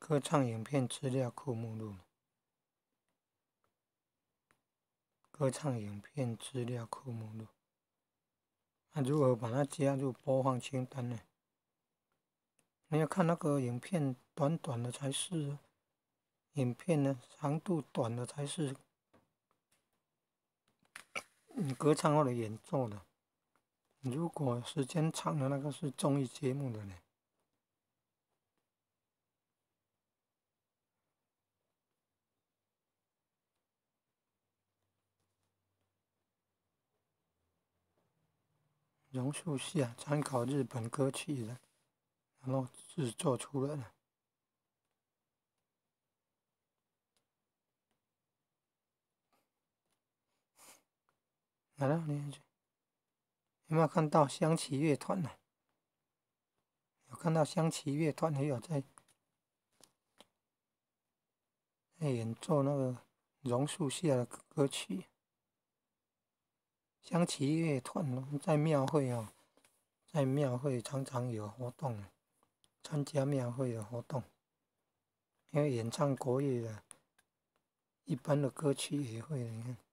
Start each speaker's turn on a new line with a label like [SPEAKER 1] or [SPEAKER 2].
[SPEAKER 1] 歌唱影片资料库目录，歌唱影片资料库目录。那如何把它加入播放清单呢？你要看那个影片短短的才是，影片呢长度短的才是你歌唱或者演奏的。如果时间长的那个是综艺节目的呢？榕树下参考日本歌曲的，然后制作出来的。来了，你有没有看到香旗乐团呢？有看到香旗乐团也有在演奏那个榕树下的歌曲。香旗乐团在庙会哦，在庙会常常有活动，参加庙会的活动，因为演唱国乐的，一般的歌曲也会。你看。